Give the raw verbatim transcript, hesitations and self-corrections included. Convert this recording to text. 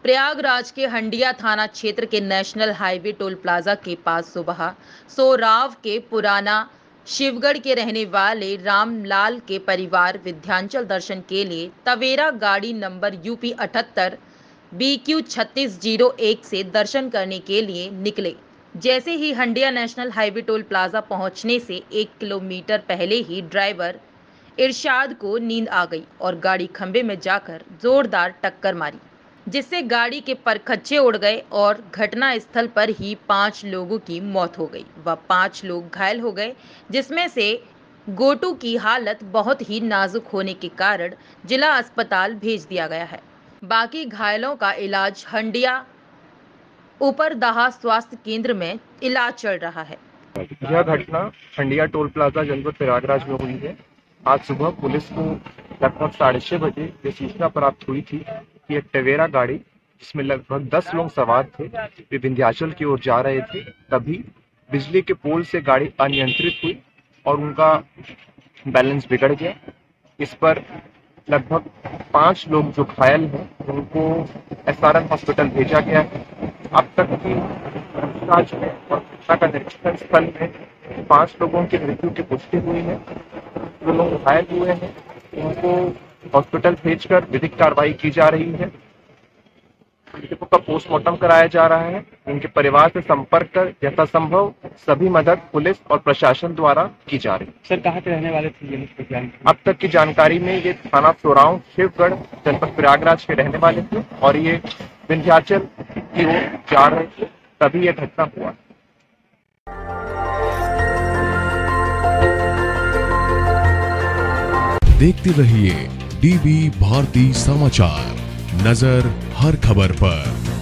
प्रयागराज के हंडिया थाना क्षेत्र के नेशनल हाईवे टोल प्लाजा के पास सुबह सोराव के पुराना शिवगढ़ के रहने वाले रामलाल के परिवार विंध्याचल दर्शन के लिए तवेरा गाड़ी नंबर यूपी अठहत्तर बी क्यू छत्तीस जीरो एक से दर्शन करने के लिए निकले। जैसे ही Handia national highway toll plaza पहुंचने से एक किलोमीटर पहले ही ड्राइवर इरशाद को नींद आ गई और गाड़ी खंबे में जाकर जोरदार टक्कर मारी, जिससे गाड़ी के परखच्चे उड़ गए और घटना स्थल पर ही पांच लोगों की मौत हो गई व पांच लोग घायल हो गए, जिसमें से गोटू की हालत बहुत ही नाजुक होने के कारण जिला अस्पताल भेज दिया गया है। बाकी घायलों का इलाज हंडिया ऊपरदहा स्वास्थ्य केंद्र में इलाज चल रहा है। यह घटना हंडिया टोल प्लाजा जनपद प्रयागराज में हुई है। आज सुबह पुलिस को लगभग साढ़े छह बजे ये सूचना प्राप्त हुई थी कि एक टवेरा गाड़ी जिसमें लगभग दस लोग सवार थे, वे विंध्याचल की ओर जा रहे थे। तभी बिजली के पोल से गाड़ी अनियंत्रित हुई और उनका बैलेंस बिगड़ गया। इस पर लगभग पांच लोग जो घायल हैं उनको एस आर एम हॉस्पिटल भेजा गया है। अब तक की पूछताछ में और घटना का निरीक्षण स्थल में पांच लोगों की मृत्यु की पुष्टि हुई है। जो लोग घायल हुए हैं उनको हॉस्पिटल भेजकर विधिक कार्रवाई की जा रही है। मृतकों का पोस्टमार्टम कराया जा रहा है। उनके परिवार से संपर्क कर यथासंभव सभी मदद पुलिस और प्रशासन द्वारा की जा रही है। सर, कहाँ के रहने वाले थे ये? अब तक की जानकारी में ये थाना सोराव शिवगढ़ जनपद प्रयागराज के रहने वाले थे और ये विंध्याचल की ओर जा रहे थे, तभी यह घटना हुआ। देखते रहिए डीवी भारती समाचार, नजर हर खबर पर।